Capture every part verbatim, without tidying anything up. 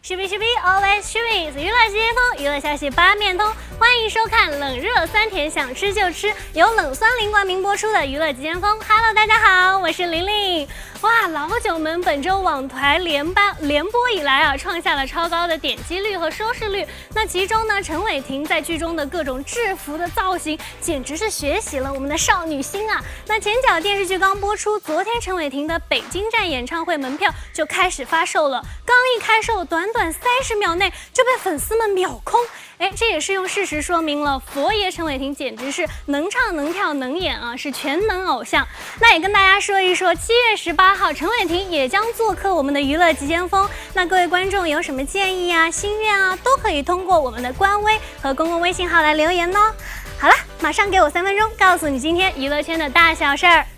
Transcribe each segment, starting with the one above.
Should be should be always should be， 娱乐先锋，娱乐消息八面通，欢迎收看冷热酸甜想吃就吃，由冷酸林冠名播出的娱乐急先锋。Hello， 大家好，我是玲玲。哇，老九们本周网台连班连播以来啊，创下了超高的点击率和收视率。那其中呢，陈伟霆在剧中的各种制服的造型，简直是学习了我们的少女心啊。那前脚电视剧刚播出，昨天陈伟霆的北京站演唱会门票就开始发售了，刚一开售，短短三十秒内就被粉丝们秒空。哎，这也是用事实说明了佛爷陈伟霆简直是能唱能跳能演啊，是全能偶像。那也跟大家说一说，七月十八号陈伟霆也将做客我们的娱乐急先锋。那各位观众有什么建议啊、心愿啊，都可以通过我们的官微和公共微信号来留言哦。好了，马上给我三分钟，告诉你今天娱乐圈的大小事儿。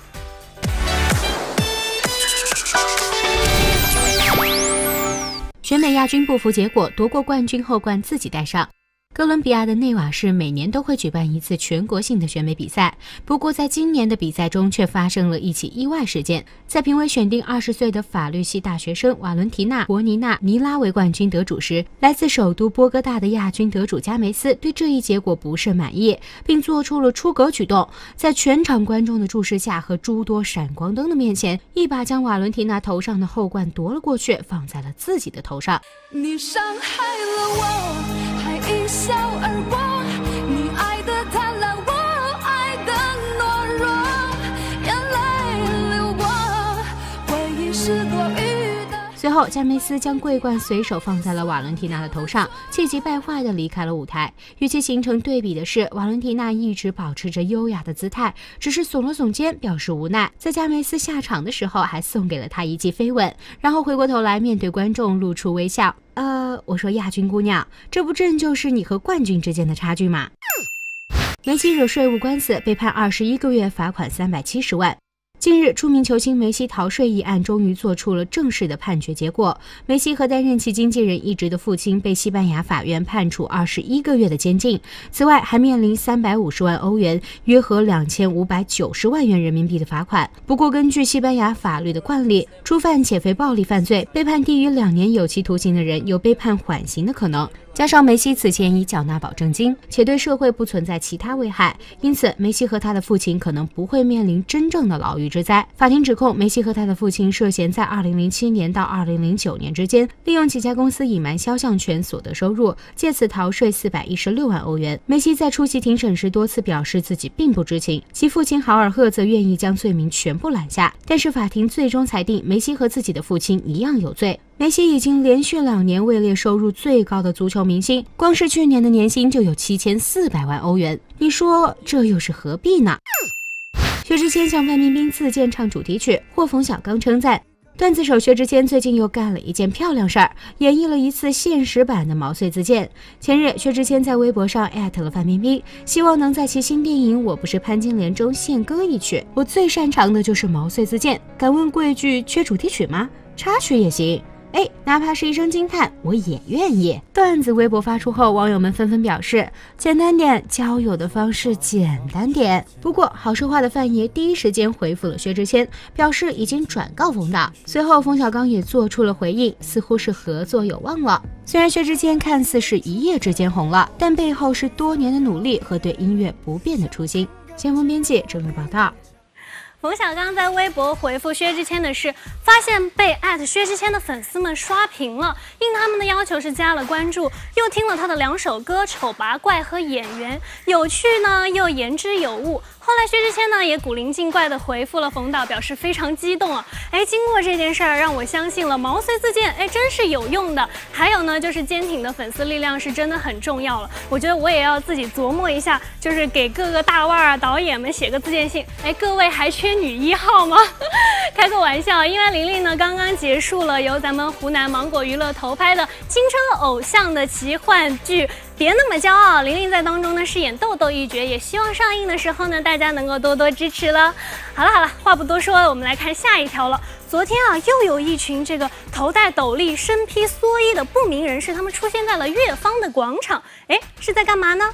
选美亚军不服结果，夺过冠军后冠自己戴上。哥伦比亚的内瓦市每年都会举办一次全国性的选美比赛，不过在今年的比赛中却发生了一起意外事件。在评委选定二十岁的法律系大学生瓦伦提娜·博尼娜·尼拉为冠军得主时，来自首都波哥大的亚军得主加梅斯对这一结果不甚满意，并做出了出格举动，在全场观众的注视下和诸多闪光灯的面前，一把将瓦伦提娜头上的后冠夺了过去，放在了自己的头上。 你伤害了我，还一笑而过，你爱的贪婪，我爱的懦弱，眼泪流过，回忆是多余的。 随后加梅斯将桂冠随手放在了瓦伦提娜的头上，气急败坏地离开了舞台。与其形成对比的是，瓦伦提娜一直保持着优雅的姿态，只是耸了耸肩表示无奈。在加梅斯下场的时候还送给了他一记飞吻，然后回过头来面对观众露出微笑。呃，我说亚军姑娘，这不正就是你和冠军之间的差距吗？梅西惹税务官司，被判二十一个月，罚款三百七十万。近日，著名球星梅西逃税一案终于做出了正式的判决结果。梅西和担任其经纪人一职的父亲被西班牙法院判处二十一个月的监禁，此外还面临三百五十万欧元，约合两千五百九十万元人民币的罚款。不过，根据西班牙法律的惯例，初犯且非暴力犯罪，被判低于两年有期徒刑的人有被判缓刑的可能。加上梅西此前已缴纳保证金，且对社会不存在其他危害，因此梅西和他的父亲可能不会面临真正的牢狱之灾。法庭指控梅西和他的父亲涉嫌在二零零七年到二零零九年之间，利用几家公司隐瞒肖像权所得收入，借此逃税四百一十六万欧元。梅西在出席庭审时多次表示自己并不知情，其父亲豪尔赫则愿意将罪名全部揽下，但是法庭最终裁定梅西和自己的父亲一样有罪。梅西已经连续两年位列收入最高的足球明星，光是去年的年薪就有七千四百万欧元，你说这又是何必呢？薛之谦向范冰冰自荐唱主题曲，获冯小刚称赞。段子手薛之谦最近又干了一件漂亮事儿，演绎了一次现实版的毛遂自荐。前日，薛之谦在微博上艾特了范冰冰，希望能在其新电影《我不是潘金莲》中献歌一曲。我最擅长的就是毛遂自荐，敢问贵剧缺主题曲吗？插曲也行。哎，哪怕是一声惊叹，我也愿意。段子微博发出后，网友们纷纷表示，简单点，交友的方式简单点。不过，好说话的范爷第一时间回复了薛之谦，表示已经转告冯导。随后，冯小刚也做出了回应，似乎是合作有望了。虽然薛之谦看似是一夜之间红了，但背后是多年的努力和对音乐不变的初心。先锋编辑整理报道。 冯小刚在微博回复薛之谦的是，发现被艾特薛之谦的粉丝们刷屏了，应他们的要求是加了关注，又听了他的两首歌《丑八怪》和《演员》，有趣呢又言之有物。后来薛之谦呢也古灵精怪的回复了冯导，表示非常激动啊！哎，经过这件事儿，让我相信了毛遂自荐，哎，真是有用的。还有呢，就是坚挺的粉丝力量是真的很重要了。我觉得我也要自己琢磨一下，就是给各个大腕啊、导演们写个自荐信。哎，各位还缺女一号吗？开个玩笑，因为玲玲呢刚刚结束了由咱们湖南芒果娱乐投拍的青春偶像的奇幻剧。别那么骄傲，玲玲在当中呢饰演豆豆一角，也希望上映的时候呢大家能够多多支持了。好了好了，话不多说了，我们来看下一条了。昨天啊，又有一群这个头戴斗笠、身披蓑衣的不明人士，他们出现在了乐坊的广场。哎，是在干嘛呢？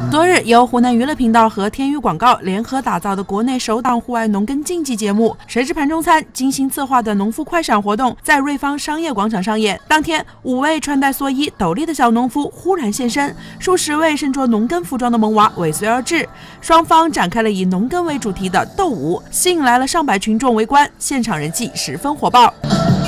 昨日，由湖南娱乐频道和天娱广告联合打造的国内首档户外农耕竞技节目《谁知盘中餐》精心策划的农夫快闪活动在瑞芳商业广场上演。当天，五位穿戴蓑衣、斗笠的小农夫忽然现身，数十位身着农耕服装的萌娃尾随而至，双方展开了以农耕为主题的斗舞，吸引来了上百群众围观，现场人气十分火爆。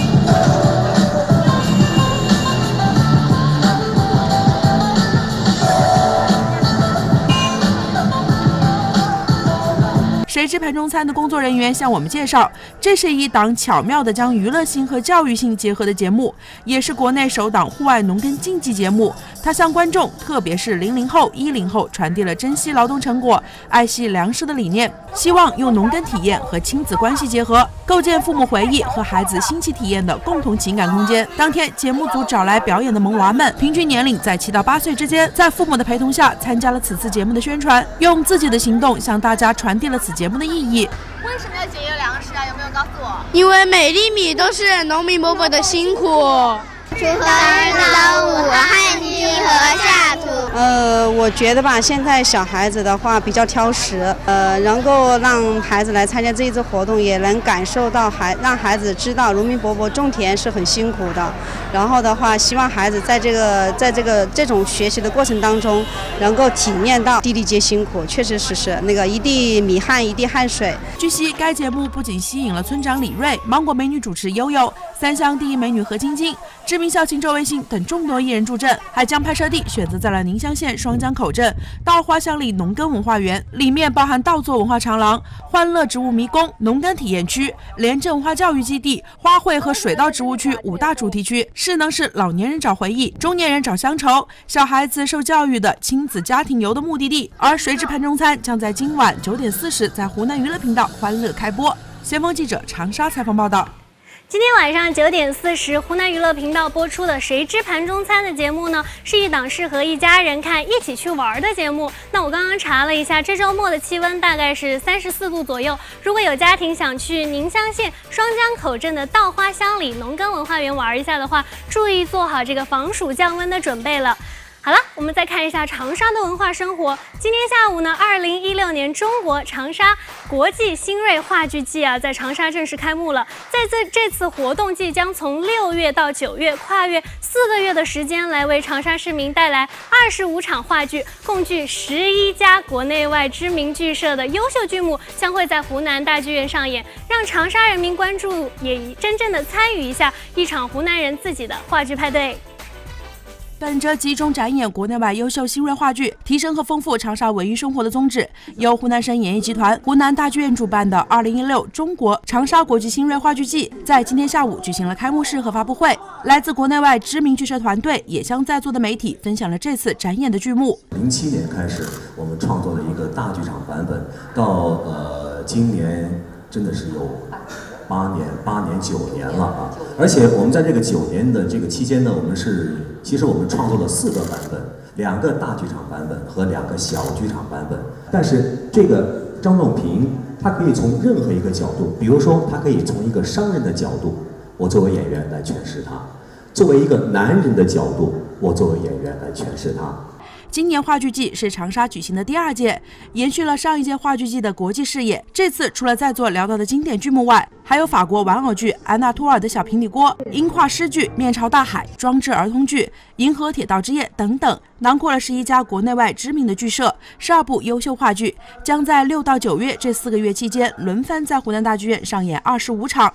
谁知盘中餐的工作人员向我们介绍，这是一档巧妙地将娱乐性和教育性结合的节目，也是国内首档户外农耕竞技节目。它向观众，特别是零零后、一零后，传递了珍惜劳动成果、爱惜粮食的理念，希望用农耕体验和亲子关系结合，构建父母回忆和孩子新奇体验的共同情感空间。当天，节目组找来表演的萌娃们，平均年龄在七到八岁之间，在父母的陪同下参加了此次节目的宣传，用自己的行动向大家传递了此节目的意义。 为什么要节约粮食啊？有没有告诉我？ 因为每粒米都是农民伯伯的辛苦。 锄禾日当午，汗滴禾下土。 呃，我觉得吧，现在小孩子的话比较挑食，呃，能够让孩子来参加这一次活动，也能感受到孩让孩子知道农民伯伯种田是很辛苦的。然后的话，希望孩子在这个在这个这种学习的过程当中，能够体验到粒粒皆辛苦，确实是是那个一滴米汗一滴汗水。 据悉，该节目不仅吸引了村长李瑞、芒果美女主持悠悠、三湘第一美女何晶晶、知名校庆周维新等众多艺人助阵，还将拍摄地选择在了宁乡县双江口镇稻花乡里农耕文化园，里面包含稻作文化长廊、欢乐植物迷宫、农耕体验区、廉政文化教育基地、花卉和水稻植物区五大主题区，势能是老年人找回忆，中年人找乡愁，小孩子受教育的亲子家庭游的目的地。而谁知盘中餐将在今晚九点四十在湖南娱乐频道欢乐开播。先锋记者长沙采访报道。 今天晚上九点四十，湖南娱乐频道播出的《谁知盘中餐》的节目呢，是一档适合一家人看、一起去玩的节目。那我刚刚查了一下，这周末的气温大概是三十四度左右。如果有家庭想去宁乡县双江口镇的稻花乡里农耕文化园玩一下的话，注意做好这个防暑降温的准备了。好了，我们再看一下长沙的文化生活。今天下午呢，二零一六年中国长沙国际新锐话剧季啊，在长沙正式开幕了。在这这次活动季将从六月到九月，跨越四个月的时间，来为长沙市民带来二十五场话剧，共聚十一家国内外知名剧社的优秀剧目，将会在湖南大剧院上演，让长沙人民关注，也真正的参与一下一场湖南人自己的话剧派对。 本着集中展演国内外优秀新锐话剧，提升和丰富长沙文娱生活的宗旨，由湖南省演艺集团、湖南大剧院主办的二零一六中国长沙国际新锐话剧季，在今天下午举行了开幕式和发布会。来自国内外知名剧社团队也向在座的媒体分享了这次展演的剧目。 零七年开始，我们创作了一个大剧场版本，到呃今年真的是有八年、八年、九年了啊！而且我们在这个九年的这个期间呢，我们是其实我们创作了四个版本，两个大剧场版本和两个小剧场版本。但是这个张仲平他可以从任何一个角度，比如说他可以从一个商人的角度，我作为演员来诠释他；作为一个男人的角度，我作为演员来诠释他。 今年话剧季是长沙举行的第二届，延续了上一届话剧季的国际视野。这次除了在座聊到的经典剧目外，还有法国玩偶剧《安娜托尔的小平底锅》、英跨诗剧《面朝大海》、装置儿童剧《银河铁道之夜》等等，囊括了十一家国内外知名的剧社，十二部优秀话剧，将在六到九月这四个月期间轮番在湖南大剧院上演二十五场。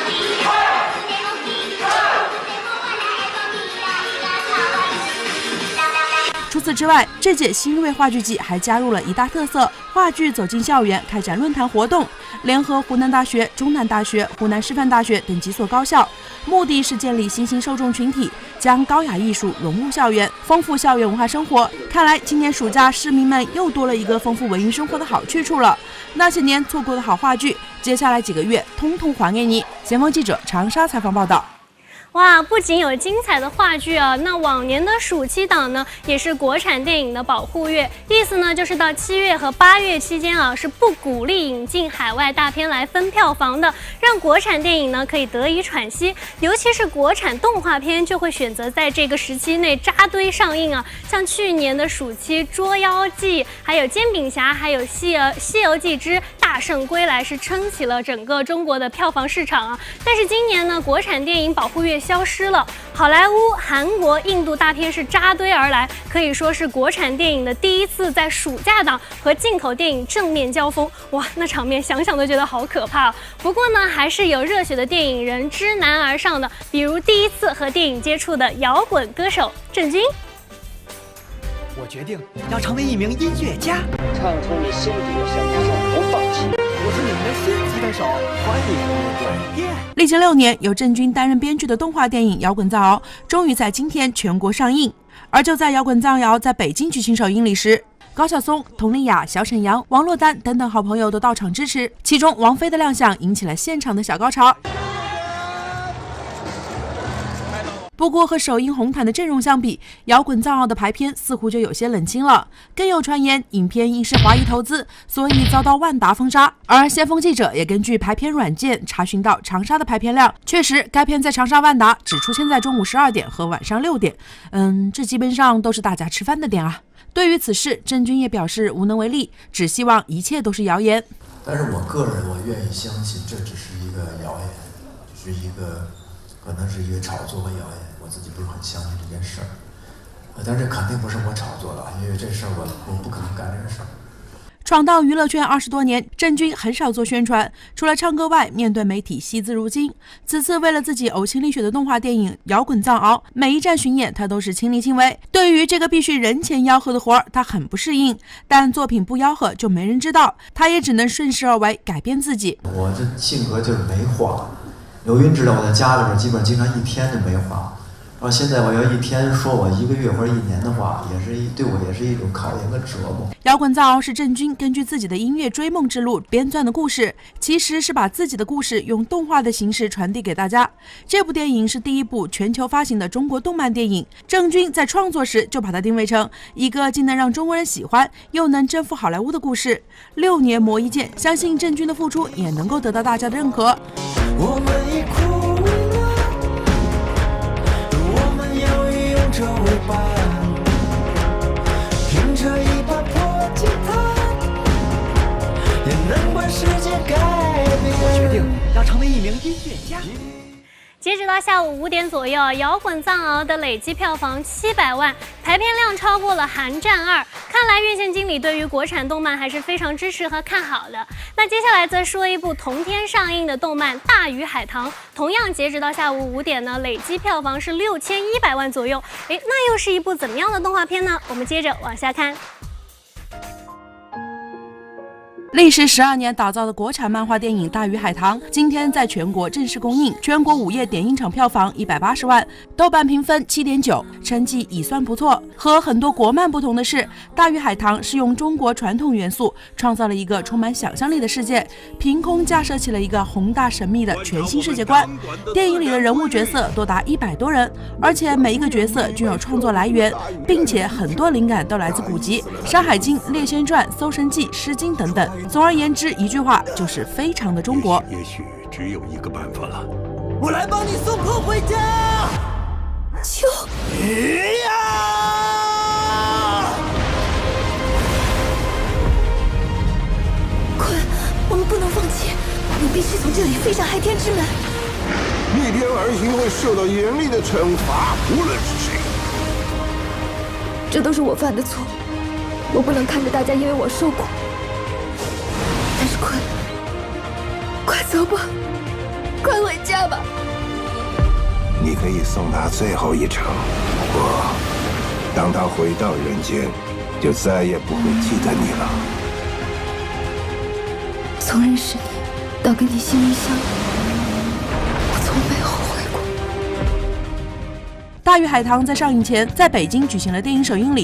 除此之外，这届新锐话剧季还加入了一大特色：话剧走进校园，开展论坛活动，联合湖南大学、中南大学、湖南师范大学等几所高校，目的是建立新兴受众群体，将高雅艺术融入校园，丰富校园文化生活。看来今年暑假市民们又多了一个丰富文娱生活的好去处了。那些年错过的好话剧，接下来几个月通通还给你。前锋记者长沙采访报道。 哇，不仅有精彩的话剧啊，那往年的暑期档呢，也是国产电影的保护月，意思呢就是到七月和八月期间啊，是不鼓励引进海外大片来分票房的，让国产电影呢可以得以喘息，尤其是国产动画片就会选择在这个时期内扎堆上映啊，像去年的暑期《捉妖记》，还有《煎饼侠》，还有《西游西游记之大圣归来》是撑起了整个中国的票房市场啊，但是今年呢，国产电影保护月消失了，好莱坞、韩国、印度大片是扎堆而来，可以说是国产电影的第一次在暑假档和进口电影正面交锋。哇，那场面想想都觉得好可怕啊！不过呢，还是有热血的电影人知难而上的，比如第一次和电影接触的摇滚歌手郑钧。 我决定要成为一名音乐家， 唱出你心底的声音，不放弃。 我是你们的新吉他手，欢迎各位。 历经六年，由郑钧担任编剧的动画电影《摇滚藏獒》终于在今天全国上映。而就在《摇滚藏獒》在北京举行首映礼时，高晓松、佟丽娅、小沈阳、王珞丹等等好朋友都到场支持，其中王菲的亮相引起了现场的小高潮。不过和首映红毯的阵容相比，摇滚藏獒的排片似乎就有些冷清了。更有传言，影片因是华谊投资，所以遭到万达封杀。而先锋记者也根据排片软件查询到长沙的排片量，确实该片在长沙万达只出现在中午十二点和晚上六点。嗯，这基本上都是大家吃饭的点啊。对于此事，郑钧也表示无能为力，只希望一切都是谣言。 但是我个人我愿意相信，这只是一个谣言，只是一个可能是一个炒作和谣言。我自己不是很相信这件事儿，但这肯定不是我炒作的，因为这事儿我我不可能干这个事儿。 闯荡娱乐圈二十多年，郑钧很少做宣传，除了唱歌外，面对媒体惜字如金。此次为了自己呕心沥血的动画电影《摇滚藏獒》，每一站巡演他都是亲力亲为。对于这个必须人前吆喝的活儿，他很不适应，但作品不吆喝就没人知道，他也只能顺势而为，改变自己。 我这性格就是没话，刘云知道我在家里边基本上经常一天就没话。然后现在我要一天说我一个月或者一年的话，也是一对我也是一种考验和折磨。 摇滚藏獒是郑钧根据自己的音乐追梦之路编撰的故事，其实是把自己的故事用动画的形式传递给大家。这部电影是第一部全球发行的中国动漫电影，郑钧在创作时就把它定位成一个既能让中国人喜欢，又能征服好莱坞的故事。六年磨一剑，相信郑钧的付出也能够得到大家的认可。 我们已哭这尾巴，凭着一把破吉他，也能把世界改变。 我决定要成为一名音乐家。 截止到下午五点左右，《摇滚藏獒》的累计票房七百万，排片量超过了《寒战二》。看来院线经理对于国产动漫还是非常支持和看好的。那接下来则说一部同天上映的动漫《大鱼海棠》，同样截止到下午五点呢，累计票房是六千一百万左右。诶，那又是一部怎么样的动画片呢？我们接着往下看。 历时十二年打造的国产漫画电影《大鱼海棠》今天在全国正式公映，全国午夜点映场票房一百八十万，豆瓣评分七点九，成绩已算不错。和很多国漫不同的是，《大鱼海棠》是用中国传统元素创造了一个充满想象力的世界，凭空架设起了一个宏大神秘的全新世界观。电影里的人物角色多达一百多人，而且每一个角色均有创作来源，并且很多灵感都来自古籍《山海经》《列仙传》《搜神记》《诗经》等等。总而言之，一句话就是非常的中国。 也许只有一个办法了， 我来帮你送破回家。 秋， 呀！ 快，我们不能放弃，你必须从这里飞上海天之门。 逆天而行会受到严厉的惩罚，无论是谁。 这都是我犯的错，我不能看着大家因为我受苦。但是快，快走吧，快回家吧。 你可以送他最后一程，不过当他回到人间，就再也不会记得你了。 从认识你到跟你心灵相通，我从没后悔过。 大鱼海棠在上映前在北京举行了电影首映礼，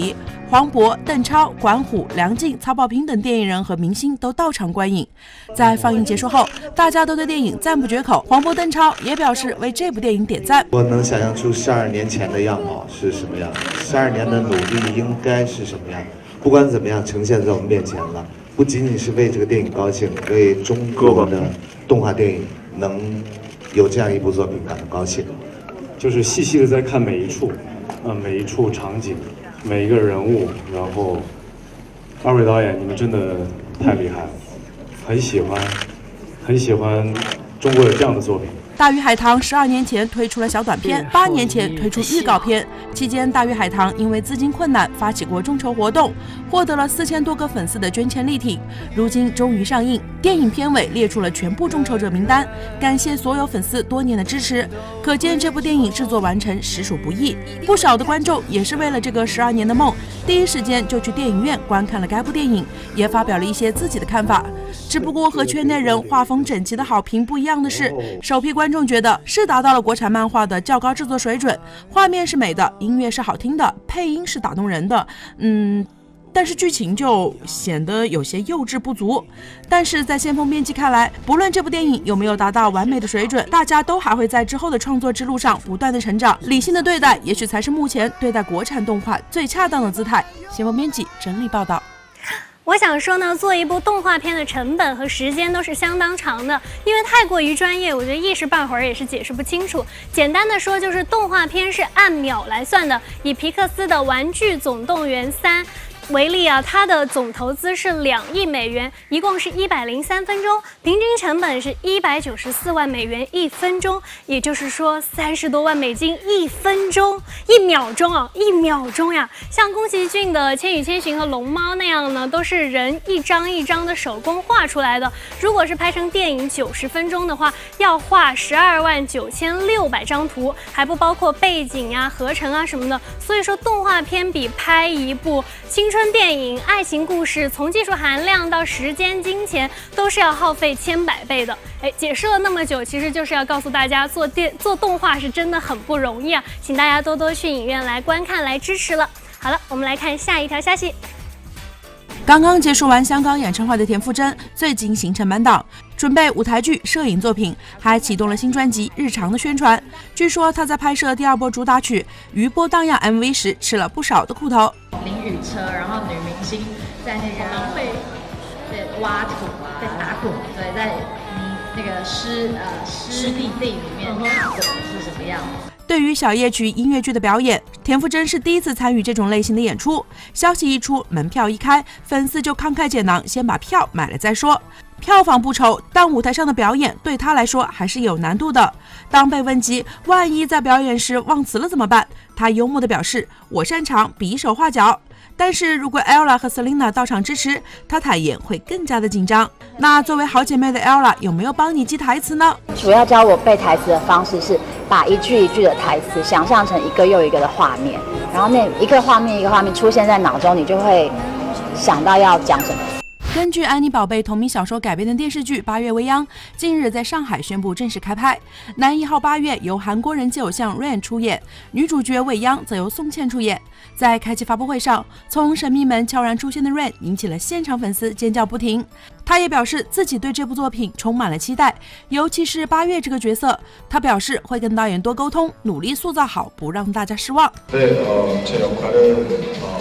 黄渤、邓超、管虎、梁静、曹保平等电影人和明星都到场观影。在放映结束后，大家都对电影赞不绝口。黄渤、邓超也表示为这部电影点赞。 我能想象出十二年前的样貌是什么样，十二年的努力应该是什么样。不管怎么样，呈现在我们面前了。不仅仅是为这个电影高兴，为中国的动画电影能有这样一部作品感到高兴。 就是细细的在看每一处，呃，每一处场景，每一个人物，然后，二位导演，你们真的太厉害了，很喜欢，很喜欢中国有这样的作品。 大鱼海棠十二年前推出了小短片，八年前推出预告片。期间，大鱼海棠因为资金困难，发起过众筹活动，获得了四千多个粉丝的捐钱力挺。如今终于上映，电影片尾列出了全部众筹者名单，感谢所有粉丝多年的支持。可见这部电影制作完成实属不易。不少的观众也是为了这个十二年的梦，第一时间就去电影院观看了该部电影，也发表了一些自己的看法。只不过和圈内人画风整齐的好评不一样的是，首批观众觉得是达到了国产漫画的较高制作水准，画面是美的，音乐是好听的，配音是打动人的，嗯，但是剧情就显得有些幼稚不足。但是在先锋编辑看来，不论这部电影有没有达到完美的水准，大家都还会在之后的创作之路上不断的成长，理性的对待也许才是目前对待国产动画最恰当的姿态。先锋编辑整理报道。 我想说呢，做一部动画片的成本和时间都是相当长的，因为太过于专业，我觉得一时半会儿也是解释不清楚。简单的说，就是动画片是按秒来算的。以皮克斯的《玩具总动员三》为例啊，它的总投资是两亿美元，一共是一百零三分钟，平均成本是一百九十四万美元一分钟，也就是说三十多万美金一分钟，一秒钟啊，一秒钟呀！像宫崎骏的《千与千寻》和《龙猫》那样呢，都是人一张一张的手工画出来的。如果是拍成电影九十分钟的话，要画十二万九千六百张图，还不包括背景啊、合成啊什么的。所以说，动画片比拍一部青春电影、爱情故事，从技术含量到时间、金钱，都是要耗费千百倍的。哎，解释了那么久，其实就是要告诉大家，做电做动画是真的很不容易啊！请大家多多去影院来观看、来支持了。好了，我们来看下一条消息。 刚刚结束完香港演唱会的田馥甄，最近行程满档，准备舞台剧、摄影作品，还启动了新专辑《日常》的宣传。据说她在拍摄第二波主打曲《余波荡漾》M V 时，吃了不少的苦头。 淋雨车，然后女明星在那个会对挖土啊，在打滚，对，在那个湿呃湿地地里面打滚是什么样子？ 对于小夜曲音乐剧的表演，田馥甄是第一次参与这种类型的演出。消息一出，门票一开，粉丝就慷慨解囊，先把票买了再说。票房不愁，但舞台上的表演对他来说还是有难度的。当被问及万一在表演时忘词了怎么办，他幽默地表示：“我擅长比手画脚。”但是如果 Ella 和 Selina 到场支持，他坦言会更加的紧张。那作为好姐妹的 Ella 有没有帮你记台词呢？ 主要教我背台词的方式是把一句一句的台词想象成一个又一个的画面，然后那一个画面一个画面出现在脑中，你就会想到要讲什么。 根据安妮宝贝同名小说改编的电视剧《八月未央》近日在上海宣布正式开拍。男一号八月由韩国人气偶像 Rain 出演，女主角未央则由宋茜出演。在开启发布会上，从神秘门悄然出现的 Rain 引起了现场粉丝尖叫不停。他也表示自己对这部作品充满了期待，尤其是八月这个角色，他表示会跟导演多沟通，努力塑造好，不让大家失望。 对，呃，제 역할은 어,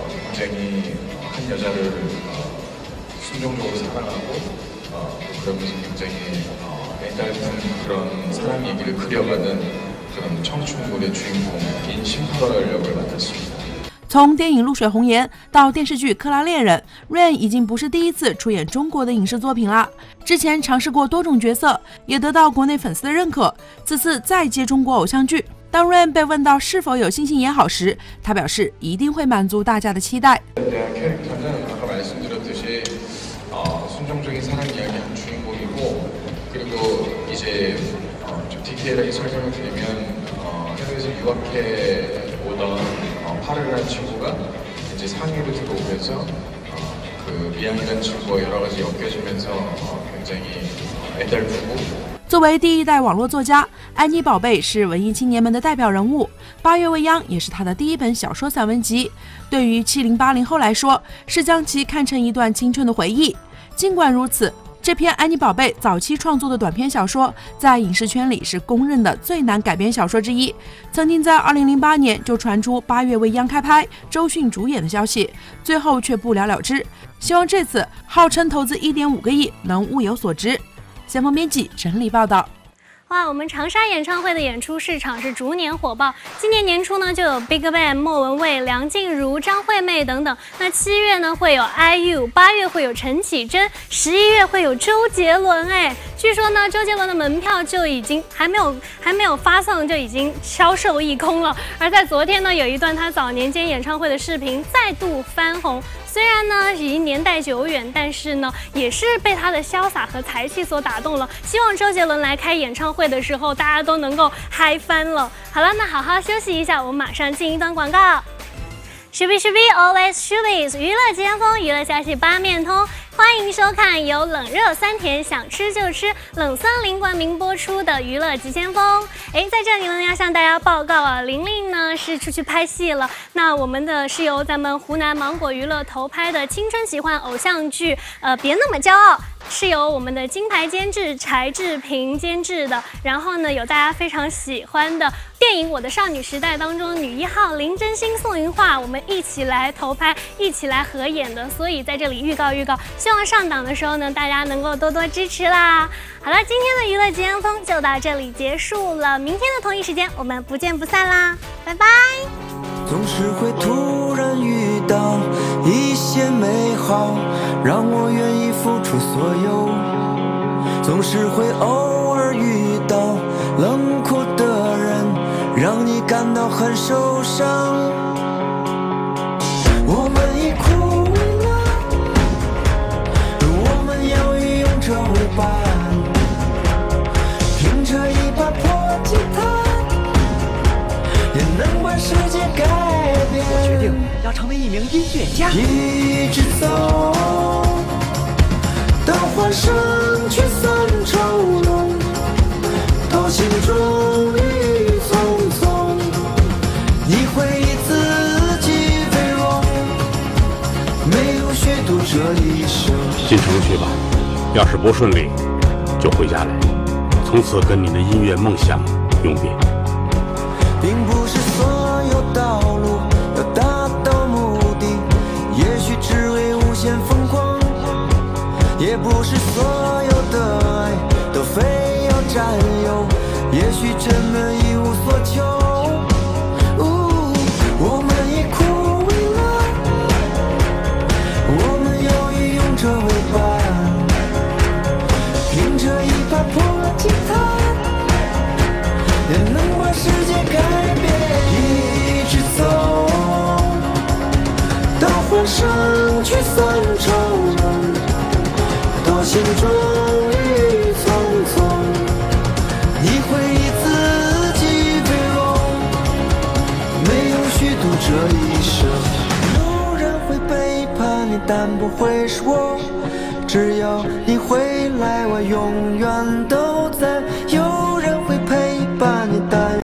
굉장히 한 여자를 순종적으로 사랑하고 어, 그러면서 굉장히 어, 애달픈 그런 사랑 얘기를 그려가는 그런 청춘물의 주인공인 심프라를 역을 맡았습니다. 从电影《露水红颜》到电视剧《克拉恋人》，Rain 已经不是第一次出演中国的影视作品了。之前尝试过多种角色，也得到国内粉丝的认可。此次再接中国偶像剧，当 Rain 被问到是否有信心演好时，他表示一定会满足大家的期待。 순종적인 사랑 이야기 한 주인공이고 그리고 이제 어, 좀 디테일하게 설명을 드리면 어, 해외에서 유학해 오던 어, 파르라는 친구가 이제 상해로 들어오면서 어, 그 미양이라는 친구와 여러 가지 엮여지면서 어, 굉장히 애달프고 作为第一代网络作家，安妮宝贝是文艺青年们的代表人物。八月未央也是她的第一本小说散文集，对于七零八零后来说，是将其看成一段青春的回忆。尽管如此，这篇安妮宝贝早期创作的短篇小说，在影视圈里是公认的最难改编小说之一。曾经在二零零八年就传出八月未央开拍，周迅主演的消息，最后却不了了之。希望这次号称投资一点五个亿能物有所值。先锋编辑整理报道。 哇，我们长沙演唱会的演出市场是逐年火爆。今年年初呢，就有 BigBang、莫文蔚、梁静茹、张惠妹等等。那七月呢会有 I U， 八月会有陈绮贞，十一月会有周杰伦。哎，据说呢，周杰伦的门票就已经还没有还没有发送就已经销售一空了。而在昨天呢，有一段他早年间演唱会的视频再度翻红。虽然呢已经年代久远，但是呢也是被他的潇洒和才气所打动了。希望周杰伦来开演唱会的时候，大家都能够嗨翻了。好了，那好好休息一下，我们马上进一段广告。Should be should be always should be 娱乐尖峰，娱乐消息八面通。欢迎收看由冷热酸甜想吃就吃冷酸林冠名播出的娱乐急先锋。哎，在这里呢要向大家报告啊，玲玲呢是出去拍戏了。那我们的是由咱们湖南芒果娱乐投拍的青春奇幻偶像剧，呃，别那么骄傲。是由我们的金牌监制柴智屏监制的，然后呢，有大家非常喜欢的电影《我的少女时代》当中女一号林真心、宋云桦，我们一起来投拍，一起来合演的，所以在这里预告预告，希望上档的时候呢，大家能够多多支持啦。好了，今天的娱乐急先锋就到这里结束了，明天的同一时间我们不见不散啦，拜拜。 总是会突然遇到一些美好，让我愿意付出所有。总是会偶尔遇到冷酷的人，让你感到很受伤。我们已枯萎了，我们要以勇者为伴，凭着一把破吉他，也能把世界改变。 我决定要成为一名音乐家， 一直走到欢声驱散愁浓，到心中雨匆匆，你会以自己为荣，没有虚度这一生。 进城去吧，要是不顺利就回家来，从此跟你的音乐梦想永别。 并不是所有道路要达到目的，也许只为无限疯狂，也不是所有的爱都非要占有，也许真的一无所求。哦，我们已枯萎了，我们要以勇者为伴，凭着一把破吉他，也能把世界改变。一直走到欢声驱散愁浓，到心中雨匆匆，你会以自己为荣，没有虚度这一生。有人会背叛你，但不会是我，只要你回来，我永远都